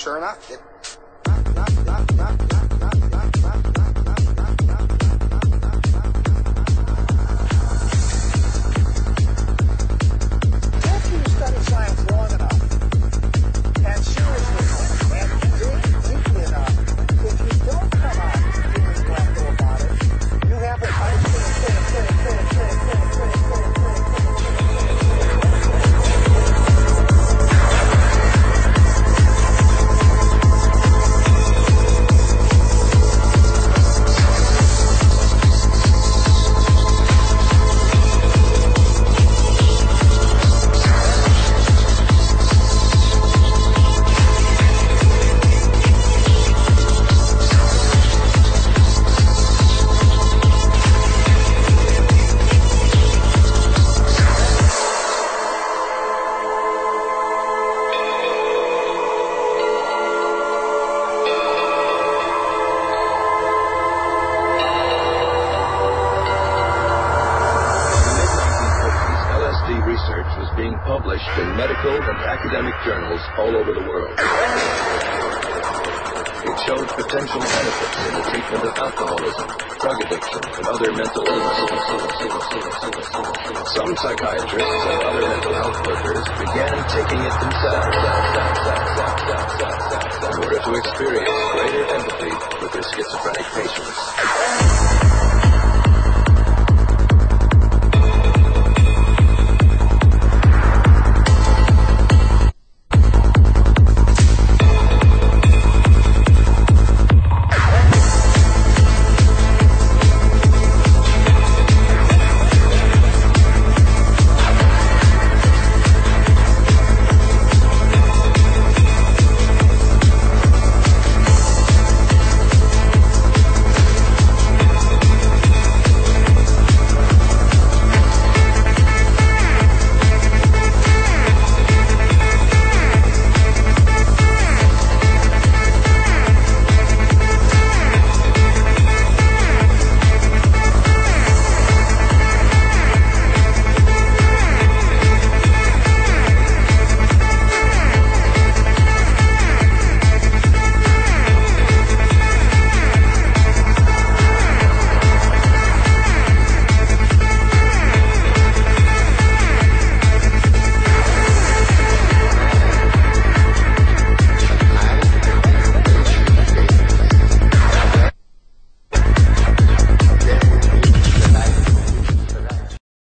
sure enough, it after you study science long enough, and seriously, and dig deeply enough, if you don't come out feeling intellectual about it, you have a research was being published in medical and academic journals all over the world. It showed potential benefits in the treatment of alcoholism, drug addiction, and other mental illnesses. Some psychiatrists and other mental health workers began taking it themselves in order to experience greater empathy with their schizophrenic patients.